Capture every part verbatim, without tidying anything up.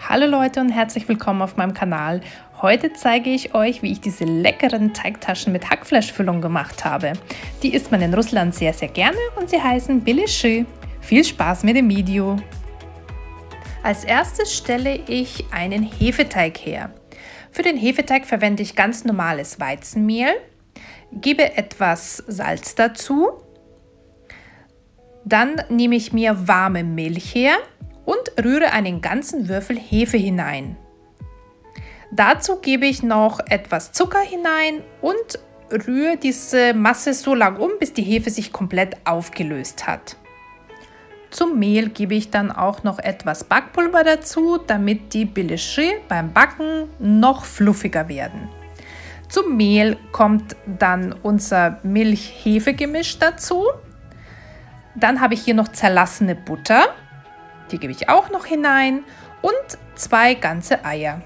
Hallo Leute und herzlich willkommen auf meinem Kanal. Heute zeige ich euch, wie ich diese leckeren Teigtaschen mit Hackfleischfüllung gemacht habe. Die isst man in Russland sehr, sehr gerne und sie heißen Belishy. Viel Spaß mit dem Video! Als erstes stelle ich einen Hefeteig her. Für den Hefeteig verwende ich ganz normales Weizenmehl, gebe etwas Salz dazu, dann nehme ich mir warme Milch her und rühre einen ganzen Würfel Hefe hinein. Dazu gebe ich noch etwas Zucker hinein und rühre diese Masse so lang um, bis die Hefe sich komplett aufgelöst hat. Zum Mehl gebe ich dann auch noch etwas Backpulver dazu, damit die Belishy beim Backen noch fluffiger werden. Zum Mehl kommt dann unser Milch-Hefe-Gemisch dazu. Dann habe ich hier noch zerlassene Butter. Die gebe ich auch noch hinein und zwei ganze Eier.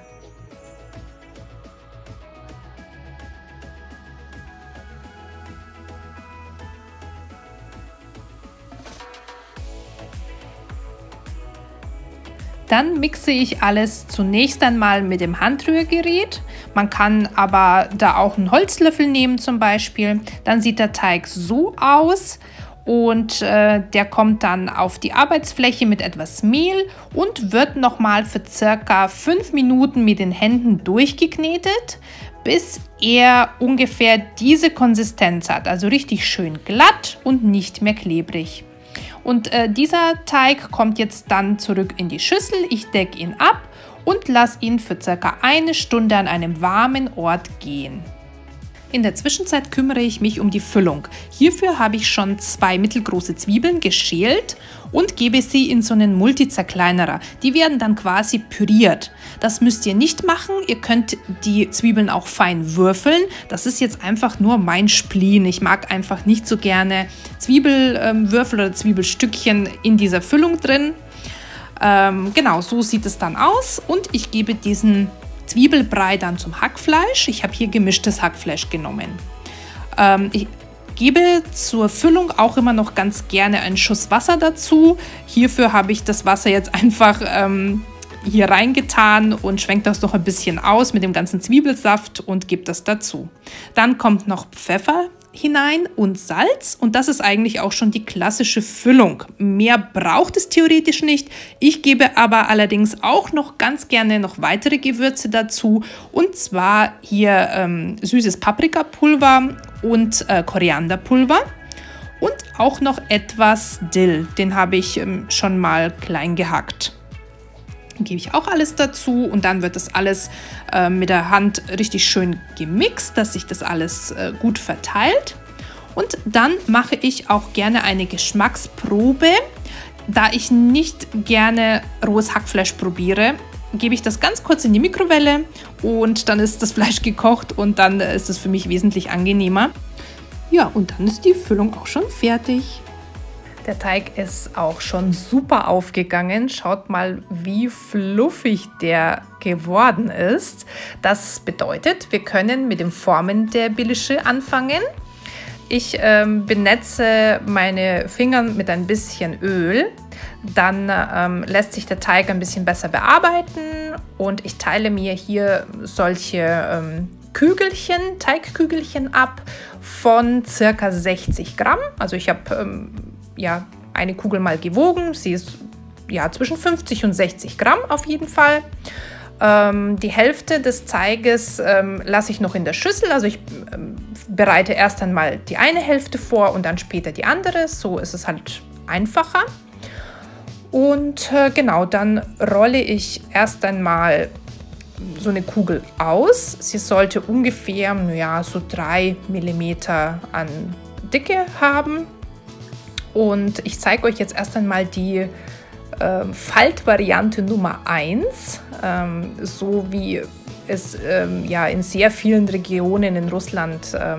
Dann mixe ich alles zunächst einmal mit dem Handrührgerät. Man kann aber da auch einen Holzlöffel nehmen zum Beispiel. Dann sieht der Teig so aus. Und äh, der kommt dann auf die Arbeitsfläche mit etwas Mehl und wird nochmal für circa fünf Minuten mit den Händen durchgeknetet, bis er ungefähr diese Konsistenz hat, also richtig schön glatt und nicht mehr klebrig. Und äh, dieser Teig kommt jetzt dann zurück in die Schüssel. Ich decke ihn ab und lasse ihn für circa eine Stunde an einem warmen Ort gehen. In der Zwischenzeit kümmere ich mich um die Füllung. Hierfür habe ich schon zwei mittelgroße Zwiebeln geschält und gebe sie in so einen Multizerkleinerer. Die werden dann quasi püriert. Das müsst ihr nicht machen. Ihr könnt die Zwiebeln auch fein würfeln. Das ist jetzt einfach nur mein Spleen. Ich mag einfach nicht so gerne Zwiebelwürfel oder Zwiebelstückchen in dieser Füllung drin. Ähm, genau, so sieht es dann aus. Und ich gebe diesen Zwiebelbrei dann zum Hackfleisch. Ich habe hier gemischtes Hackfleisch genommen. Ähm, ich gebe zur Füllung auch immer noch ganz gerne einen Schuss Wasser dazu. Hierfür habe ich das Wasser jetzt einfach ähm, hier reingetan und schwenke das noch ein bisschen aus mit dem ganzen Zwiebelsaft und gebe das dazu. Dann kommt noch Pfeffer hinein und Salz und das ist eigentlich auch schon die klassische Füllung. Mehr braucht es theoretisch nicht. Ich gebe aber allerdings auch noch ganz gerne noch weitere Gewürze dazu und zwar hier ähm, süßes Paprikapulver und äh, Korianderpulver und auch noch etwas Dill. Den habe ich ähm, schon mal klein gehackt. Gebe ich auch alles dazu und dann wird das alles äh, mit der Hand richtig schön gemixt, dass sich das alles äh, gut verteilt. Und dann mache ich auch gerne eine Geschmacksprobe. Da ich nicht gerne rohes Hackfleisch probiere, gebe ich das ganz kurz in die Mikrowelle und dann ist das Fleisch gekocht und dann ist es für mich wesentlich angenehmer. Ja, und dann ist die Füllung auch schon fertig. Der Teig ist auch schon super aufgegangen. Schaut mal, wie fluffig der geworden ist. Das bedeutet, wir können mit dem Formen der Belishy anfangen. Ich ähm, benetze meine Finger mit ein bisschen Öl. Dann ähm, lässt sich der Teig ein bisschen besser bearbeiten und ich teile mir hier solche ähm, Kügelchen, Teigkügelchen ab von ca. sechzig Gramm. Also ich habe ähm, ja, eine Kugel mal gewogen. Sie ist ja, zwischen fünfzig und sechzig Gramm auf jeden Fall. Ähm, die Hälfte des Teiges ähm, lasse ich noch in der Schüssel. Also ich ähm, bereite erst einmal die eine Hälfte vor und dann später die andere. So ist es halt einfacher. Und äh, genau, dann rolle ich erst einmal so eine Kugel aus. Sie sollte ungefähr ja, so drei Millimeter an Dicke haben. Und ich zeige euch jetzt erst einmal die ähm, Faltvariante Nummer eins, ähm, so wie es ähm, ja, in sehr vielen Regionen in Russland ähm,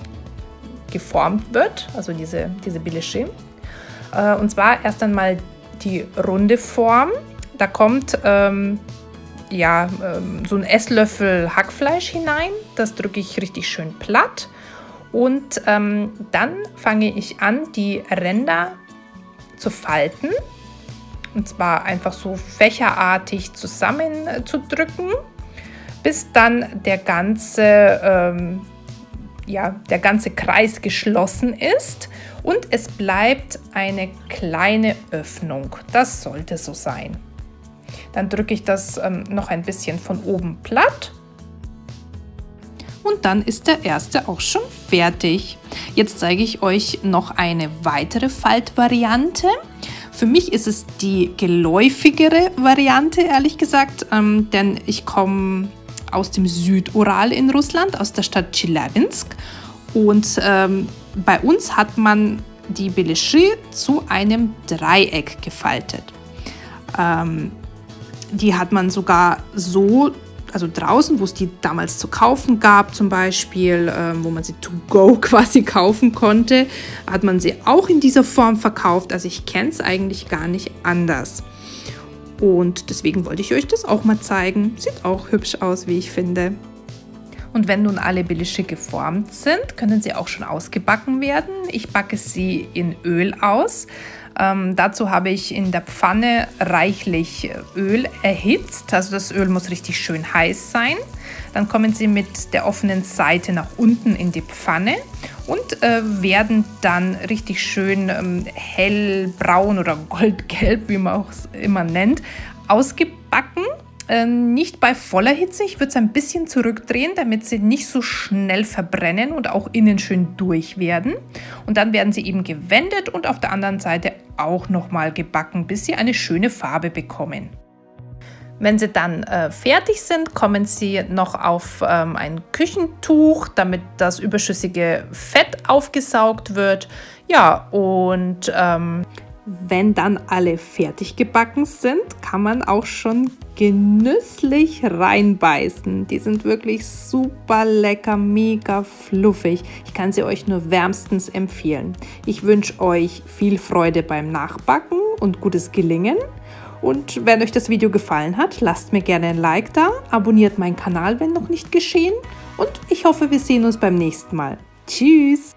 geformt wird, also diese, diese Belishy. Äh, und zwar erst einmal die runde Form. Da kommt ähm, ja, ähm, so ein Esslöffel Hackfleisch hinein, das drücke ich richtig schön platt. Und ähm, dann fange ich an, die Ränder zu falten und zwar einfach so fächerartig zusammenzudrücken, bis dann der ganze, ähm, ja, der ganze Kreis geschlossen ist und es bleibt eine kleine Öffnung. Das sollte so sein. Dann drücke ich das ähm, noch ein bisschen von oben platt. Und dann ist der erste auch schon fertig. Jetzt zeige ich euch noch eine weitere Faltvariante. Für mich ist es die geläufigere Variante, ehrlich gesagt, ähm, denn ich komme aus dem Südural in Russland, aus der Stadt Tscheljabinsk. Und ähm, bei uns hat man die Beleschy zu einem Dreieck gefaltet. Ähm, die hat man sogar so, also draußen, wo es die damals zu kaufen gab, zum Beispiel, äh, wo man sie to go quasi kaufen konnte, hat man sie auch in dieser Form verkauft. Also ich kenne es eigentlich gar nicht anders. Und deswegen wollte ich euch das auch mal zeigen. Sieht auch hübsch aus, wie ich finde. Und wenn nun alle Beleschy geformt sind, können sie auch schon ausgebacken werden. Ich backe sie in Öl aus. Ähm, dazu habe ich in der Pfanne reichlich Öl erhitzt. Also das Öl muss richtig schön heiß sein. Dann kommen sie mit der offenen Seite nach unten in die Pfanne und äh, werden dann richtig schön ähm, hellbraun oder goldgelb, wie man es immer nennt, ausgebacken. Äh, nicht bei voller Hitze. Ich würde es ein bisschen zurückdrehen, damit sie nicht so schnell verbrennen und auch innen schön durch werden. Und dann werden sie eben gewendet und auf der anderen Seite auch nochmal gebacken, bis sie eine schöne Farbe bekommen. Wenn sie dann äh, fertig sind, kommen sie noch auf ähm, ein Küchentuch, damit das überschüssige Fett aufgesaugt wird. Ja, und ähm, wenn dann alle fertig gebacken sind, kann man auch schon genüsslich reinbeißen. Die sind wirklich super lecker, mega fluffig. Ich kann sie euch nur wärmstens empfehlen. Ich wünsche euch viel Freude beim Nachbacken und gutes Gelingen. Und wenn euch das Video gefallen hat, lasst mir gerne ein Like da, abonniert meinen Kanal, wenn noch nicht geschehen. Und ich hoffe, wir sehen uns beim nächsten Mal. Tschüss!